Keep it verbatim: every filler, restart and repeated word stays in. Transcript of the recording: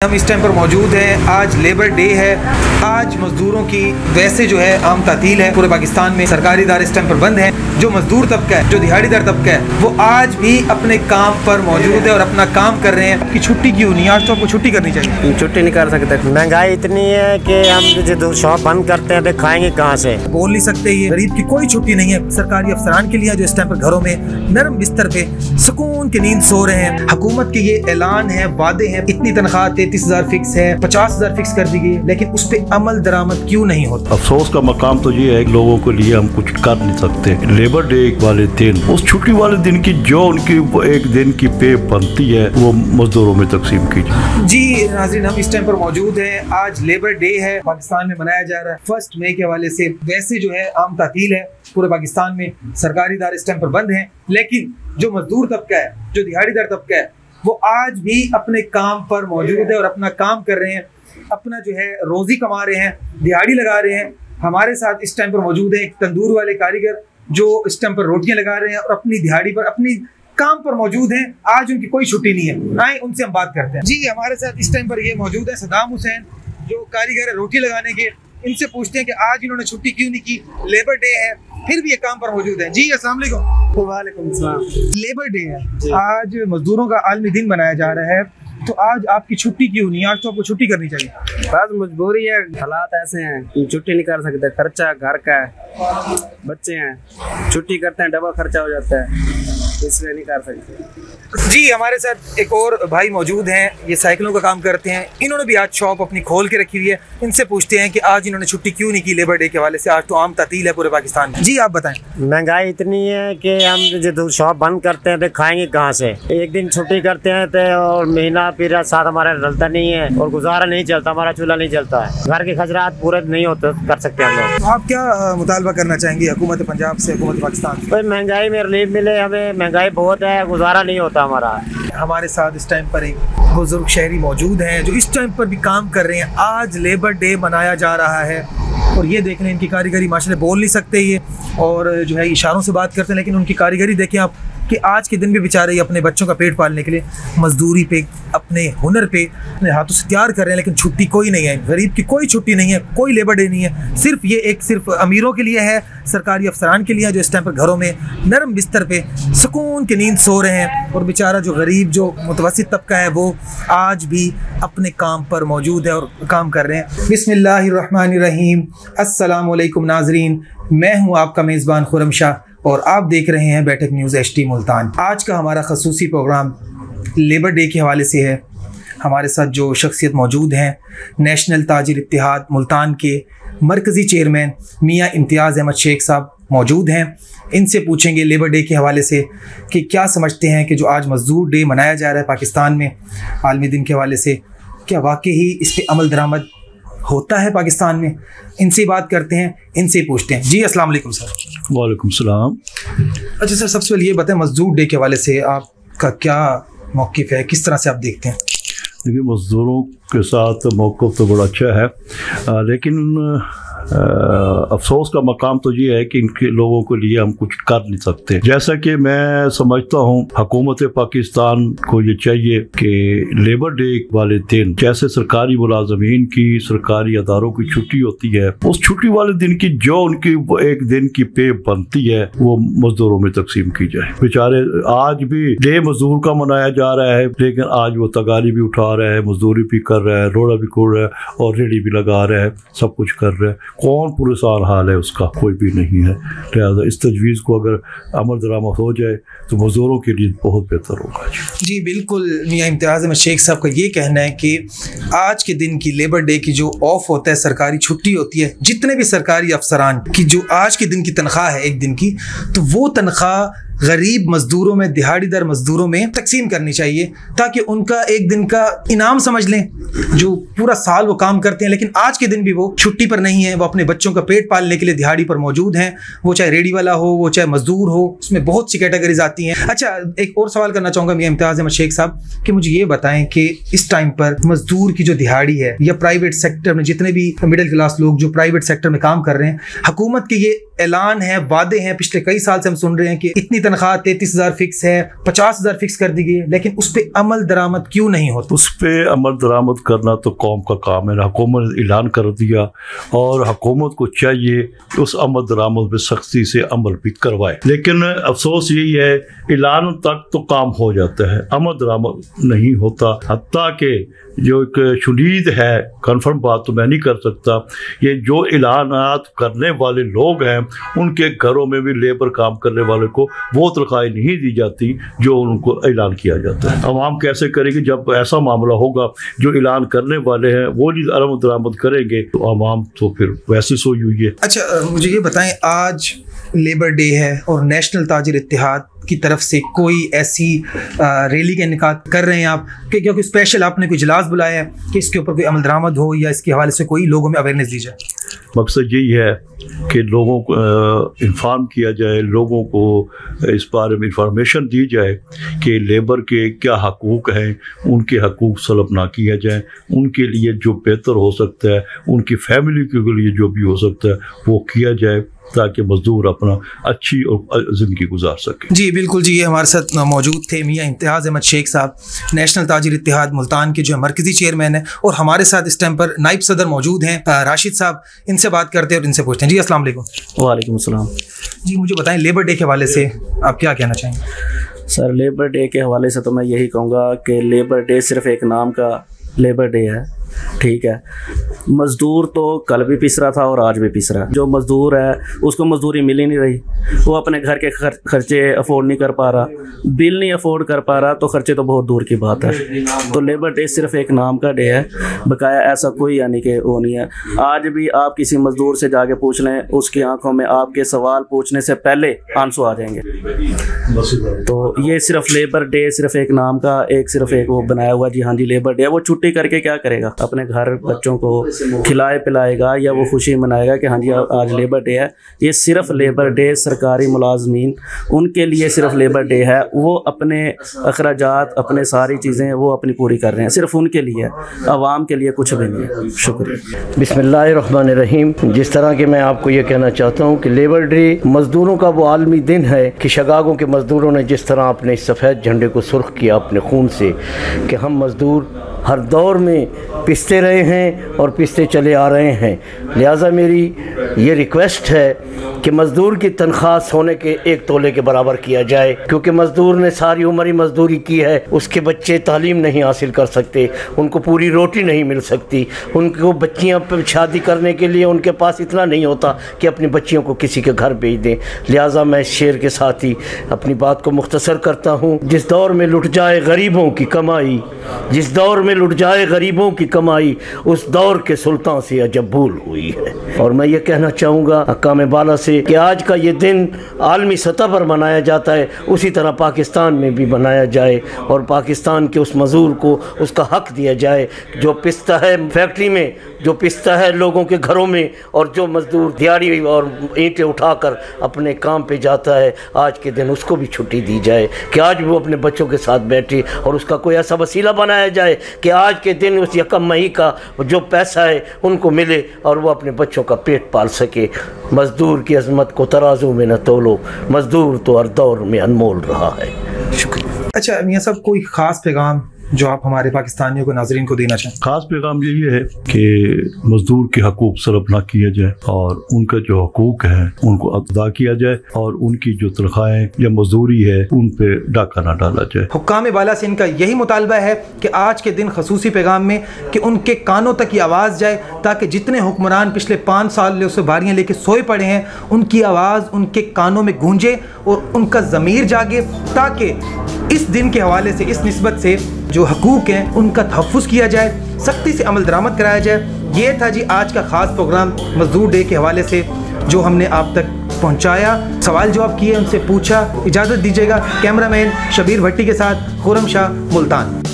हम इस टाइम पर मौजूद हैं। आज लेबर डे है। आज मजदूरों की वैसे जो है आम तातील है पूरे पाकिस्तान में। सरकारी इदारे इस टाइम पर बंद हैं। जो मजदूर तबका है, जो दिहाड़ीदार तबका है, वो आज भी अपने काम पर मौजूद है और अपना काम कर रहे हैं। आपकी छुट्टी क्यों नहीं? आज तो आपको छुट्टी करनी चाहिए। छुट्टी नहीं कर सकते, महंगाई इतनी है कि हम जो शॉप बंद करते हैं तो खाएंगे कहाँ से? बोल नहीं सकते। ये गरीब की कोई छुट्टी नहीं है। सरकारी अफसरान के लिए जो इस टाइम पर घरों में नरम बिस्तर पे सुकून की नींद सो रहे हैं। हुकूमत के ये ऐलान है, वादे हैं, इतनी तनख्वाह तैतीस हजार फिक्स है, पचास हजार फिक्स कर दी गई, लेकिन उस पर अमल दरामद क्यों नहीं होता? अफसोस का मकाम तो ये है कि लोगों के लिए हम कुछ कर नहीं सकते। लेबर डे वाले दिन, उस छुट्टी वाले दिन की जो उनकी एक दिन की पे बनती है वो मजदूरों में तकसीम की जाए। जी नाज़रीन, हम इस टाइम पर मौजूद हैं। आज लेबर डे है, पाकिस्तान में मनाया जा रहा है। फर्स्ट मई के हवाले से वैसे जो है आम तातील है पूरे पाकिस्तान में। सरकारी इदारे इस टाइम पर बंद हैं, लेकिन जो मजदूर तबका है, जो दिहाड़ीदार तबका है, वो आज भी अपने काम पर मौजूद है और अपना काम कर रहे हैं। अपना जो है रोजी कमा रहे हैं, दिहाड़ी लगा रहे हैं। हमारे साथ इस टाइम पर मौजूद है एक तंदूर वाले कारीगर जो इस टाइम पर रोटियां लगा रहे हैं और अपनी दिहाड़ी पर अपनी काम पर मौजूद हैं। आज उनकी कोई छुट्टी नहीं है। आए उनसे हम बात करते हैं। जी हमारे साथ इस टाइम पर ये मौजूद है सदाम हुसैन, जो कारीगर है रोटी लगाने के। इनसे पूछते हैं कि आज इन्होंने छुट्टी क्यों नहीं की। लेबर डे है, फिर भी ये काम पर मौजूद है। जी अस्सलाम वालेकुम। वालेकुम सलाम। लेबर डे है, आज मजदूरों का आलमी दिन मनाया जा रहा है, तो आज आपकी छुट्टी क्यों नहीं? आज तो आपको छुट्टी करनी चाहिए। बस मजबूरी है, हालात ऐसे हैं, छुट्टी नहीं कर सकते। खर्चा घर का है, बच्चे हैं, छुट्टी करते हैं डबल खर्चा हो जाता है, इसलिए नहीं कर सकते। जी हमारे साथ एक और भाई मौजूद हैं, ये साइकिलों का काम करते हैं। इन्होंने भी आज शॉप अपनी खोल के रखी हुई है। इनसे पूछते हैं कि आज इन्होंने छुट्टी क्यों नहीं की लेबर डे के हवाले से। आज तो आम तातील है पूरे पाकिस्तान में। जी आप बताएं। महंगाई इतनी है कि हम जो शॉप बंद करते हैं तो खाएंगे कहाँ से? एक दिन छुट्टी करते हैं तो और महीना फिर साथ हमारा डलता नहीं है और गुजारा नहीं चलता, हमारा चूल्हा नहीं चलता है, घर के खर्चात पूरे नहीं होते कर सकते हम लोग। आप क्या मुतालबा करना चाहेंगे हुकूमत पंजाब से, हुकूमत पाकिस्तान से? महंगाई में रिलीफ मिले हमें, महंगाई बहुत है, गुजारा नहीं होता हमारा। हमारे साथ इस टाइम पर एक बुजुर्ग शहरी मौजूद हैं जो इस टाइम पर भी काम कर रहे हैं। आज लेबर डे मनाया जा रहा है और ये देख लें इनकी कारीगरी, माशाल्लाह बोल नहीं सकते ये और जो है इशारों से बात करते हैं, लेकिन उनकी कारीगरी देखें आप कि आज के दिन भी बेचारे अपने बच्चों का पेट पालने के लिए मजदूरी पे, अपने हुनर पे, अपने हाथों से तैयार कर रहे हैं। लेकिन छुट्टी कोई नहीं है, गरीब की कोई छुट्टी नहीं है, कोई लेबर डे नहीं है। सिर्फ ये एक सिर्फ अमीरों के लिए है, सरकारी अफसरान के लिए जो इस टाइम पर घरों में नरम बिस्तर पे सुकून की नींद सो रहे हैं। और बेचारा जो गरीब, जो मुतवस्सित तबका है, वो आज भी अपने काम पर मौजूद है और काम कर रहे हैं। बिस्मिल्लाहिर्रहमानिर्रहीम। अस्सलामु अलैकुम नाजरीन, मैं हूँ आपका मेज़बान खुरम शाह और आप देख रहे हैं बैठक न्यूज़ एच टी मुल्तान। आज का हमारा खसूसी प्रोग्राम लेबर डे के हवाले से है। हमारे साथ जो शख्सियत मौजूद हैं, नेशनल ताजिर इत्तिहाद मुल्तान के मरकज़ी चेयरमैन मियाँ इम्तियाज़ अहमद शेख साहब मौजूद हैं। इनसे पूछेंगे लेबर डे के हवाले से कि क्या समझते हैं कि जो आज मजदूर डे मनाया जा रहा है पाकिस्तान में आलमी दिन के हवाले से, क्या वाकई ही इस पर अमल दरामद होता है पाकिस्तान में? इनसे बात करते हैं, इनसे पूछते हैं। जी अस्सलाम वालेकुम सर। वालेकुम सलाम। अच्छा सर, सबसे पहले ये बताएं मजदूर डे के हवाले से आपका क्या मौक़िफ़ है, किस तरह से आप देखते हैं? देखिए, मजदूरों के साथ मौक़िफ़ तो बड़ा अच्छा है, आ, लेकिन अफसोस का मकाम तो ये है कि इनके लोगों के लिए हम कुछ कर नहीं सकते। जैसा कि मैं समझता हूँ हुकूमत पाकिस्तान को ये चाहिए कि लेबर डे वाले दिन जैसे सरकारी मुलाजमीन की, सरकारी अदारों की छुट्टी होती है, उस छुट्टी वाले दिन की जो उनकी एक दिन की पे बनती है वो मजदूरों में तकसीम की जाए। बेचारे आज भी डे मजदूर का मनाया जा रहा है, लेकिन आज वो तगारी भी उठा रहा है, मजदूरी भी कर रहा है, रोड़ा भी कोड़ रहा है और रेडी भी लगा रहा है, सब कुछ कर रहा है। कौन पूरे साल हाल है उसका? कोई भी नहीं है। लिहाजा इस तजवीज़ को अगर अमल दरामद हो जाए तो मजदूरों के लिए बहुत बेहतर होगा। जी बिल्कुल, मियाँ इम्तियाज़ अहमद शेख साहब का ये कहना है कि आज के दिन की लेबर डे की जो ऑफ होता है, सरकारी छुट्टी होती है, जितने भी सरकारी अफसरान की जो आज के दिन की तनख्वाह है एक दिन की, तो वो तनख्वाह गरीब मजदूरों में, दिहाड़ीदार मजदूरों में तकसीम करनी चाहिए ताकि उनका एक दिन का इनाम समझ लें। जो पूरा साल वो काम करते हैं, लेकिन आज के दिन भी वो छुट्टी पर नहीं है, वो अपने बच्चों का पेट पालने के लिए दिहाड़ी पर मौजूद हैं। वो चाहे रेडी वाला हो, वो चाहे मजदूर हो, उसमें बहुत सी कैटेगरीज आती हैं। अच्छा, एक और सवाल करना चाहूँगा मियाँ इम्तियाज़ अहमद शेख साहब कि मुझे ये बताएं कि इस टाइम पर मजदूर की जो दिहाड़ी है या प्राइवेट सेक्टर में जितने भी मिडिल क्लास लोग जो प्राइवेट सेक्टर में काम कर रहे हैं, हुकूमत के ये ऐलान है, वादे हैं, पिछले कई साल से हम सुन रहे हैं कि इतनी तनख्वाह तैंतीस हज़ार फिक्स है, पचास हज़ार फिक्स कर दी गई है, लेकिन उस पर अमल दरामद क्यों नहीं होता? उस पर अमल दरामद करना तो कौम का काम है। हुकूमत ने ऐलान कर दिया और हुकूमत को चाहिए कि उस अमल दरामद पर सख्ती से अमल भी करवाए। लेकिन अफसोस यही है, ऐलान तक तो काम हो जाता है, अमल दरामद नहीं होता। हत्ता के जो एक शुदीद है, कन्फर्म बात तो मैं नहीं कर सकता, ये जो ऐलानात करने वाले लोग हैं उनके घरों में भी लेबर काम करने वाले को वो तनख्वाहें नहीं दी जाती जो उनको ऐलान किया जाता है। अवाम कैसे करेगी जब ऐसा मामला होगा? जो ऐलान करने वाले हैं वो नहीं अमल दरामद करेंगे तो अवाम तो फिर वैसे सोई हुई है। अच्छा, मुझे ये बताएं, आज लेबर डे है और नेशनल ताजिर इत्तेहाद की तरफ से कोई ऐसी रैली का इनेकाद कर रहे हैं आप कि क्योंकि स्पेशल आपने कोई इजलास बुलाया है कि इसके ऊपर कोई अमल दरामद हो या इसके हवाले से कोई लोगों में अवेयरनेस दी जाए? मकसद यही है कि लोगों को इन्फॉर्म किया जाए, लोगों को इस बारे में इंफॉर्मेशन दी जाए कि लेबर के क्या हकूक़ हैं, उनके हकूक़ सलब ना किया जाए, उनके लिए जो बेहतर हो सकता है, उनकी फैमिली के लिए जो भी हो सकता है वो किया जाए ताकि मजदूर अपना अच्छी और ज़िंदगी गुजार सके। जी बिल्कुल जी, ये हमारे साथ मौजूद थे मियाँ इम्तियाज़ अहमद शेख साहब, नेशनल ताजिर इत्तेहाद मुल्तान के जो है मरकज़ी चेयरमैन है, और हमारे साथ इस टाइम पर नाइब सदर मौजूद हैं राशिद साहब। इनसे बात करते हैं और इनसे पूछते हैं। जी अस्सलाम वालेकुम। वालेकुम अस्सलाम। जी मुझे बताएं, लेबर डे के हवाले से आप क्या कहना चाहेंगे? सर, लेबर डे के हवाले से तो मैं यही कहूँगा कि लेबर डे सिर्फ़ एक नाम का लेबर डे है, ठीक है। मज़दूर तो कल भी पिस रहा था और आज भी पिस रहा है। जो मज़दूर है उसको मज़दूरी मिल ही नहीं रही, वो अपने घर के खर, खर्चे अफोर्ड नहीं कर पा रहा, बिल नहीं अफोर्ड कर पा रहा, तो खर्चे तो बहुत दूर की बात है। तो लेबर डे सिर्फ एक नाम का डे है, बकाया ऐसा कोई यानी कि वो नहीं है। आज भी आप किसी मज़दूर से जाके पूछ लें, उसकी आंखों में आपके सवाल पूछने से पहले आंसू आ जाएंगे। तो ये सिर्फ लेबर डे सिर्फ एक नाम का एक सिर्फ एक वो बनाया हुआ, जी हाँ जी लेबर डे। वो छुट्टी करके क्या करेगा? अपने घर बच्चों को खिलाए पिलाएगा या वो खुशी मनाएगा कि हाँ जी आज लेबर डे है? ये सिर्फ लेबर डे सरकारी मुलाजमीन उनके लिए सिर्फ लेबर डे है। वो अपने अखराजात अपने सारी चीज़ें वो अपनी पूरी कर रहे हैं, सिर्फ उनके लिए, आवाम के लिए कुछ भी नहीं है। शुक्रिया। बिस्मिल्लाहिर्रहमानिर्रहीम। जिस तरह के मैं आपको ये कहना चाहता हूँ कि लेबर डे मज़दूरों का वो आलमी दिन है कि शिकागो के मज़दूरों ने जिस तरह अपने सफ़ेद झंडे को सुर्ख किया अपने खून से कि हम मज़दूर हर दौर में पिसते रहे हैं और पिसते चले आ रहे हैं, लिहाजा मेरी ये रिक्वेस्ट है कि मज़दूर की तनख्वाह सोने के एक तोले के बराबर किया जाए, क्योंकि मज़दूर ने सारी उम्र ही मज़दूरी की है, उसके बच्चे तालीम नहीं हासिल कर सकते, उनको पूरी रोटी नहीं मिल सकती, उनको बच्चियां पर शादी करने के लिए उनके पास इतना नहीं होता कि अपनी बच्चियों को किसी के घर भेज दें। लिहाजा मैं इस शेर के साथ ही अपनी बात को मुख्तसर करता हूँ। जिस दौर में लुट जाए गरीबों की कमाई, जिस दौर में लुट जाए गरीबों की कमाई, उस दौर के सुल्तान से अजब भूल हुई है। और मैं ये कहना चाहूँगा हकाम बाला से कि आज का ये दिन आलमी सतह पर मनाया जाता है, उसी तरह पाकिस्तान में भी मनाया जाए और पाकिस्तान के उस मज़दूर को उसका हक दिया जाए जो पिसता है फैक्ट्री में, जो पिसता है लोगों के घरों में, और जो मज़दूर दिहाड़ी और ईंटें उठाकर अपने काम पे जाता है, आज के दिन उसको भी छुट्टी दी जाए कि आज वो अपने बच्चों के साथ बैठे, और उसका कोई ऐसा वसीला बनाया जाए कि आज के दिन उस यकम मई का जो पैसा है उनको मिले और वो अपने बच्चों का पेट पाल सके। मज़दूर की अज़मत को तराजू में न तोलो, मज़दूर तो हर दौर में अनमोल रहा है। शुक्रिया। अच्छा मियाँ साहब, कोई ख़ास पैगाम जो आप हमारे पाकिस्तानियों को नाज़रीन को देना चाहें? ख़ास पैगाम यही है कि मज़दूर के हकूक़ सलब ना किया जाए और उनका जो हकूक़ है उनको अदा किया जाए और उनकी जो तनख्वाहें या मजदूरी है उन पे डाका ना डाला जाए। हुक्काम बाला से इनका यही मुतालबा है कि आज के दिन खसूसी पैगाम में कि उनके कानों तक ये आवाज़ जाए ताकि जितने हुक्मरान पिछले पाँच साल से बारियाँ लेके सोए पड़े हैं उनकी आवाज़ उनके कानों में गूंजे और उनका ज़मीर जागे, ताकि इस दिन के हवाले से इस निस्बत से जो हकूक़ हैं उनका तहफ़्फ़ुज़ किया जाए, सख्ती से अमल दरामद कराया जाए। ये था जी आज का ख़ास प्रोग्राम मज़दूर डे के हवाले से जो हमने आप तक पहुंचाया, सवाल जवाब किए, उनसे पूछा। इजाज़त दीजिएगा। कैमरामैन शबीर भट्टी के साथ खुर्रम शाह, मुल्तान।